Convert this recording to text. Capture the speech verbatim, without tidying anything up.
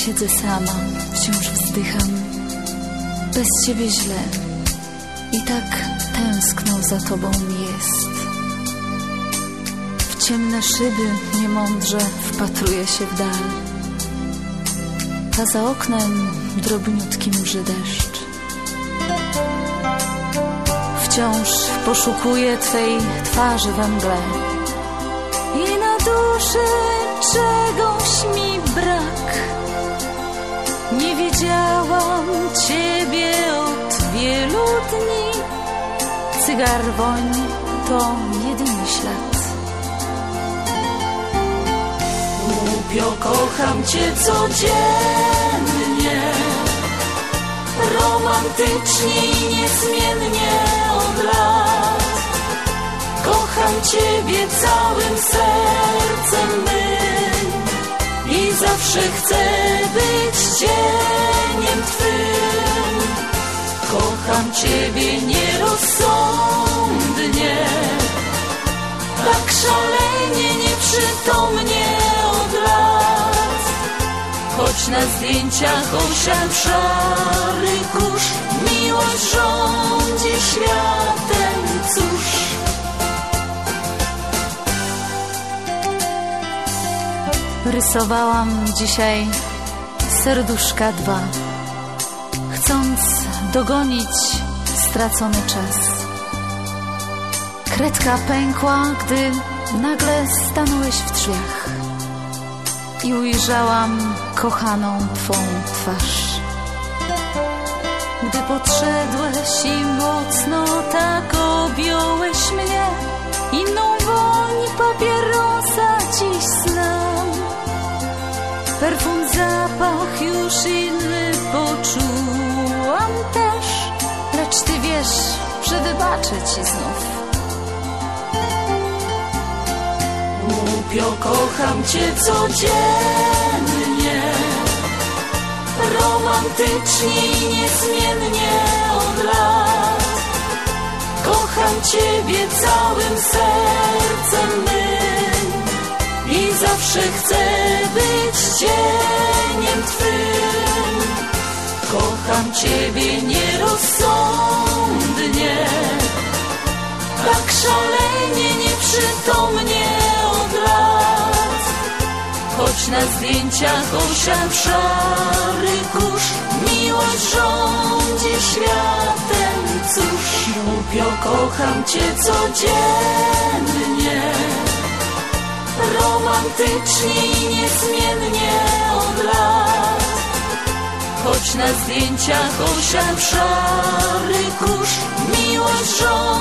siedzę sama, wciąż wzdycham. Bez ciebie źle i tak tęskną za tobą mi jest. W ciemne szyby niemądrze wpatruję się w dal, a za oknem drobniutki mrzy deszcz. Wciąż poszukuję twej twarzy we mgle i na duszy czegoś mi brak. Nie widziałam ciebie od wielu dni. Cygar woń to jedyny ślad. Głupio kocham cię codziennie, romantycznie i niezmiennie od lat. Kocham ciebie całym sercem mym i zawsze chcę być cieniem twym. Kocham ciebie nierozsądnie, tak szalenie, nieprzytomnie od lat. Choć na zdjęciach osiadł szary kurz, miłość rządzi światem, cóż. Rysowałam dzisiaj serduszka dwa, chcąc dogonić stracony czas. Kredka pękła, gdy nagle stanąłeś w drzwiach i ujrzałam kochaną twą twarz. Gdy podszedłeś i mocno tak objąłeś mnie, inną woń papierosa dziś znam. Perfum, zapach już inny poczułam też, lecz ty wiesz, że wybaczę ci znów. Głupio kocham cię codziennie, romantycznie i niezmiennie od lat. Kocham ciebie całym sercem mym i zawsze chcę być cieniem twym. Kocham ciebie nierozsądnie, tak szalenie, nieprzytomnie od lat. Choć na zdjęciach osiadł szary kurz, miłość rządzi światem, cóż. Głupio kocham cię codziennie, romantycznie i niezmiennie od lat. Choć na zdjęciach osiadł szary kurz, miłość rządzi